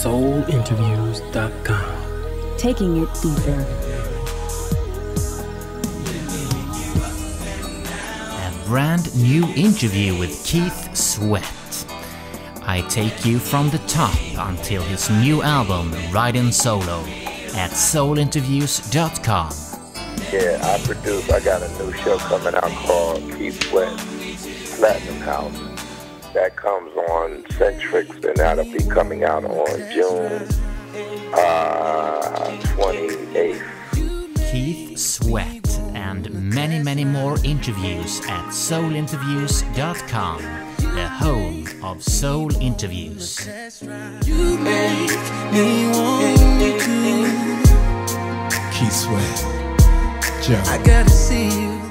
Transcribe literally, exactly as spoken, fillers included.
soul interviews dot com. Taking it deeper. A brand new interview with Keith Sweat. I take you from the top until his new album, Riding Solo, at soul interviews dot com. Yeah, I produce, I got a new show coming out called Keith Sweat Platinum House. That comes on Centrix, and that'll be coming out on June uh, twenty-eighth. Keith Sweat and many, many more interviews at soul interviews dot com, the home of soul interviews. You make me want to. Keith Sweat, Joe. I gotta see you.